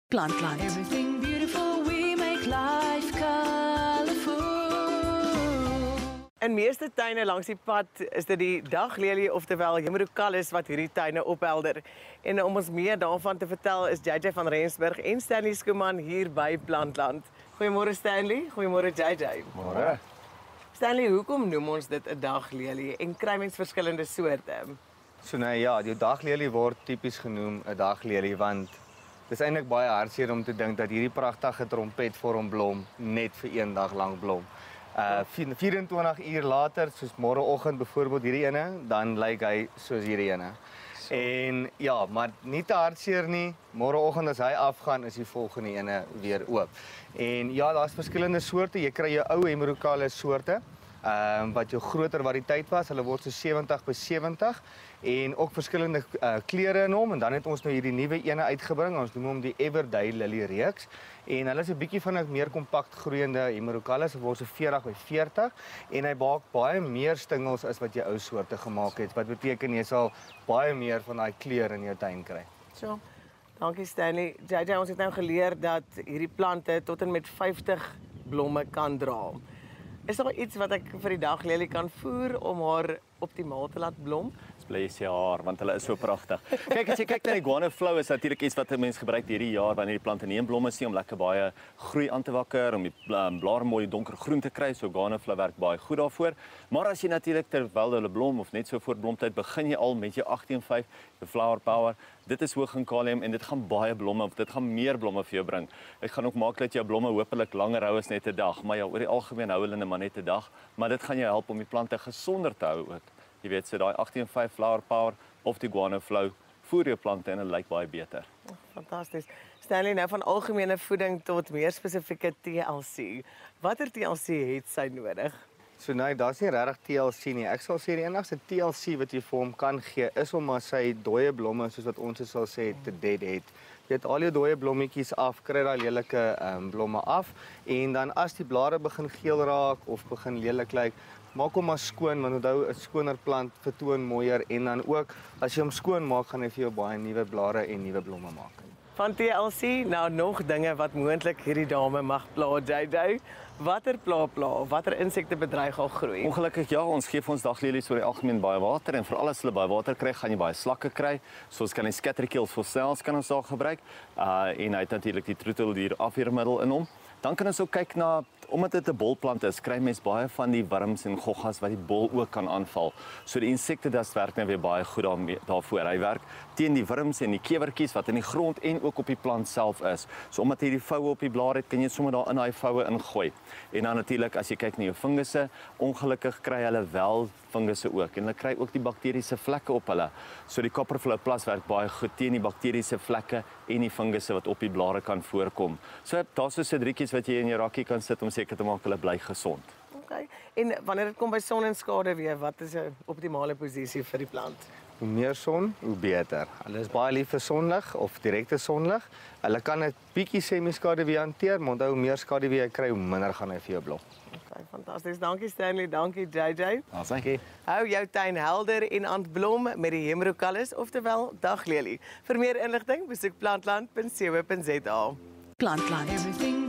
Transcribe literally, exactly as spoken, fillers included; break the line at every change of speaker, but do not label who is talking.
Plantland.
Everything beautiful, we make life colorful.
In meeste tuine langs die pad is dit die daglelie, oftewel Hemerocallis, wat hierdie tuine ophelder. En om ons meer daarvan te vertel is J J van Rensburg en Stanley Schoeman hier by Plantland. Goeiemôre Stanley, goeiemôre J J.
Môre.
Stanley, hoekom noem ons dit 'n daglelie en kry mens verskillende soorte?
So nou ja, die daglelie word tipies genoem 'n daglelie want dis eintlik baie hartseer om te dink dat hierdie pragtige trompetvorm blom net vir een dag lank blom. Uh vyf en twintig uur later, soos môreoggend byvoorbeeld hierdie ene, dan lyk hy soos hierdie ene. So. En ja, maar nie te hartseer nie. Môreoggend as hy afgaan, is die volgende ene weer oop. En ja, daar's verskillende soorte. Jy kry jou ou Hemerocallis soorte. Ehm um, wat jou groter variëteit was. Hulle word so sewentig by sewentig en ook verskillende uh, kleure in hom en dan het ons nou hierdie nuwe ene uitgebring. Ons noem hom die Everday Lily reeks en hulle is 'n bietjie van 'n meer kompakt groeiende Hemerocallis. Dit word so veertig by veertig en hy maak baie meer stingels as wat jy ou soorte gemaak het. Wat beteken jy sal baie meer van daai kleur in jou tuin kry.
So, dankie Stanley. J J, ons het nou geleer dat hierdie plante tot en met vyftig blomme kan dra. Is daar iets wat ek vir die daglelie kan voer om haar optimaal te laat blom?
Bly sy haar want hulle is so pragtig. Kyk as jy kyk na die guano flow is natuurlik iets wat mense gebruik hierdie jaar wanneer die plante nie in blom is nie om lekker baie groei aan te wakker, om die blare mooi donkergroen te kry. So guano flow werk baie goed daarvoor. Maar as jy natuurlik terwyl hulle blom of net so voor blomtyd begin jy al met jou agttien vyf, jou flower power. Dit is hoog in kalium en dit gaan baie blomme of dit gaan meer blomme vir jou bring. Dit gaan ook maak dat jou blomme hopelik langer hou as net 'n dag, maar ja, oor die algemeen hou hulle net maar net 'n dag, maar dit gaan jou help om die plante gesonder te hou ook. Jy weet, so daai agttien vyf flower power of die guano flow voer jou plante en dit lyk baie beter.
Oh, fantasties. Stanley, nou van algemene voeding tot meer spesifieke T L C. Watter T L C het sy nodig?
So nee, daar's nie regtig T L C nie. Ek sal sê die enigste T L C wat jy vir hom kan gee is om maar sy dooie blomme soos wat ons sal sê te dead het. Jy het al jou dooie blommetjies af, kry daai lelike um, blomme af en dan as die blare begin geel raak of begin lelik lyk, maak hom maar skoon want onthou 'n skoner plant vertoon mooier en dan ook as jy hom skoon maak gaan hy vir jou baie nuwe blare en nuwe blomme maak.
Van T L C nou nog dinge wat moontlik hierdie dame mag pla, J J. Watter pla pla, watter insekte bedreig al groei?
Ongelukkig ja, ons gee vir ons daglelies oor die algemeen baie water en veral as hulle baie water kry, gaan jy baie slakke kry. Soos kan die scatterkills fossils kan ons daar gebruik. Uh en hy het natuurlik die troeteldier afweermiddel in hom. Dan kan ons ook kyk na, omdat dit 'n bolplant is, kry mens baie van die wurms en goggas wat die bol ook kan aanval. So die insekte das werk nou weer baie goed daarmee, daarvoor. Hy werk teen die wurms en die kewertjies wat in die grond en ook op die plant self is. So omdat hy die voue op die blare het, kan jy sommer daar in daai voue ingooi. En dan natuurlik as jy kyk na jou fungusse, ongelukkig kry hulle wel fungusse ook en hulle kry ook die bakteriese vlekke op hulle. So die Copperflow Plus werk baie goed teen die bakteriese vlekke en die fungusse wat op die blare kan voorkom. So daar's so 'n drietjies wat jy in jou rakkie kan sit om seker te maak hulle bly gesond.
Okay. En wanneer dit kom by son en skade weer, wat is 'n optimale posisie vir die plant?
Hoe meer son, hoe beter. Hulle is baie lief vir sonlig of direkte sonlig. Hulle kan 'n bietjie semi-skaduwee hanteer, maar onthou hoe meer skaduwee jy kry, hoe minder gaan hy vir jou blom.
Okay, fantasties. Dankie Stanley, dankie J J.
Dankie.
Hou jou tuin helder en aan blom met die Hemerocallis, oftewel daglelie. Vir meer inligting, besoek plantland punt co punt za.
Plantland.
Everything